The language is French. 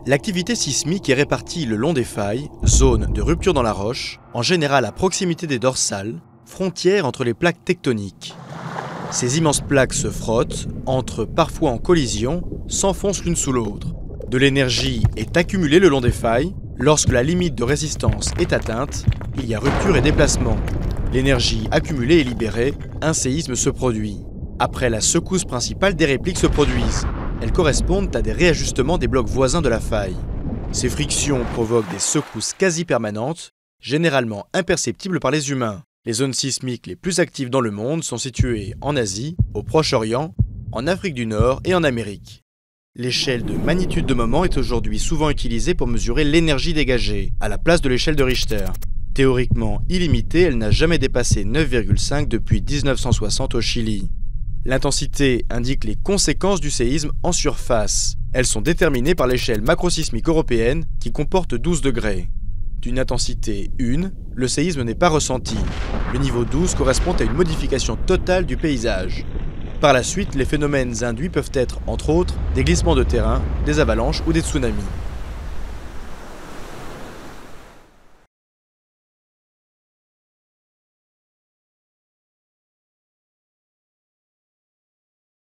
L'activité sismique est répartie le long des failles, zones de rupture dans la roche, en général à proximité des dorsales, frontières entre les plaques tectoniques. Ces immenses plaques se frottent, entrent parfois en collision, s'enfoncent l'une sous l'autre. De l'énergie est accumulée le long des failles. Lorsque la limite de résistance est atteinte, il y a rupture et déplacement. L'énergie accumulée est libérée, un séisme se produit. Après la secousse principale, des répliques se produisent. Elles correspondent à des réajustements des blocs voisins de la faille. Ces frictions provoquent des secousses quasi permanentes, généralement imperceptibles par les humains. Les zones sismiques les plus actives dans le monde sont situées en Asie, au Proche-Orient, en Afrique du Nord et en Amérique. L'échelle de magnitude de moment est aujourd'hui souvent utilisée pour mesurer l'énergie dégagée, à la place de l'échelle de Richter. Théoriquement illimitée, elle n'a jamais dépassé 9,5 depuis 1960 au Chili. L'intensité indique les conséquences du séisme en surface. Elles sont déterminées par l'échelle macrosismique européenne qui comporte 12 degrés. D'une intensité 1, le séisme n'est pas ressenti. Le niveau 12 correspond à une modification totale du paysage. Par la suite, les phénomènes induits peuvent être, entre autres, des glissements de terrain, des avalanches ou des tsunamis.